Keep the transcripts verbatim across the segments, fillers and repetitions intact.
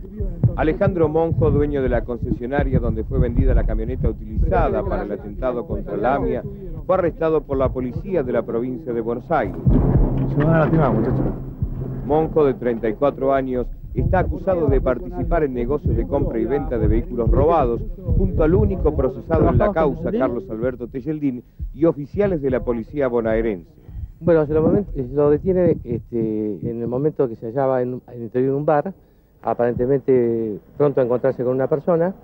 Alejandro Monjo, dueño de la concesionaria donde fue vendida la camioneta utilizada para el atentado contra la AMIA, fue arrestado por la policía de la provincia de Buenos Aires. Se van a lastimar, muchachos. Monjo, de treinta y cuatro años, está acusado de participar en negocios de compra y venta de vehículos robados, junto al único procesado en la causa, Carlos Alberto Tejeldín, y oficiales de la policía bonaerense. Bueno, se lo, se lo detiene este, en el momento que se hallaba en, en el interior de un bar, aparentemente pronto a encontrarse con una persona.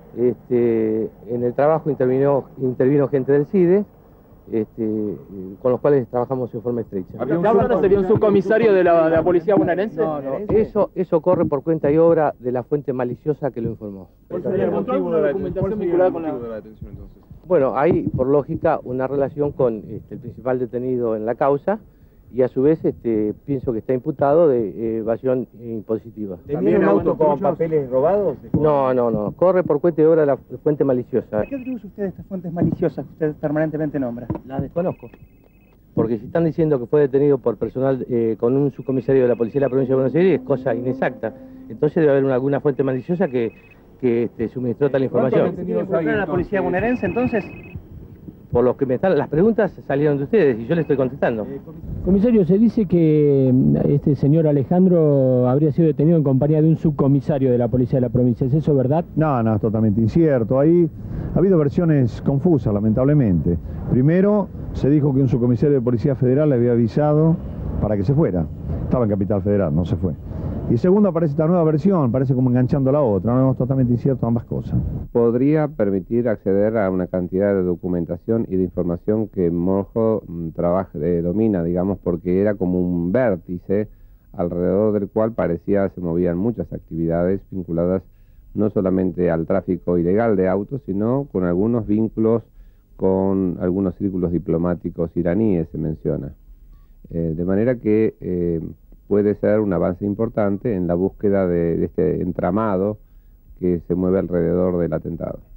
Este, en el trabajo intervino, intervino gente del C I D E, este, con los cuales trabajamos en forma estrecha. ¿Ahora sería un subcomisario de la, de la policía bonaerense? No, no, eso, eso corre por cuenta y obra de la fuente maliciosa que lo informó. ¿Cuál sería el motivo de la documentación vinculada con la detención entonces? Bueno, hay por lógica una relación con este, el principal detenido en la causa, y a su vez este, pienso que está imputado de eh, evasión impositiva. ¿También un auto con papeles robados? No, no, no, corre por cuenta y obra de la fuente maliciosa. ¿A qué atribuye usted estas fuentes maliciosas que usted permanentemente nombra? Las desconozco. Porque si están diciendo que fue detenido por personal eh, con un subcomisario de la policía de la provincia de Buenos Aires, es cosa inexacta. Entonces debe haber una, alguna fuente maliciosa que, que este, suministró tal información. ¿Tiene la policía bonaerense entonces? Por lo que me están, las preguntas salieron de ustedes y yo le estoy contestando. Comisario, se dice que este señor Alejandro habría sido detenido en compañía de un subcomisario de la policía de la provincia. ¿Es eso verdad? No, no, es totalmente incierto. Ahí ha habido versiones confusas, lamentablemente. Primero, se dijo que un subcomisario de Policía Federal le había avisado para que se fuera. Estaba en Capital Federal, no se fue. Y segundo, aparece esta nueva versión, parece como enganchando a la otra, no es totalmente incierto ambas cosas. Podría permitir acceder a una cantidad de documentación y de información que Monjo trabaja, eh, domina, digamos, porque era como un vértice alrededor del cual parecía se movían muchas actividades vinculadas no solamente al tráfico ilegal de autos, sino con algunos vínculos con algunos círculos diplomáticos iraníes, se menciona. Eh, de manera que eh, puede ser un avance importante en la búsqueda de, de este entramado que se mueve alrededor del atentado.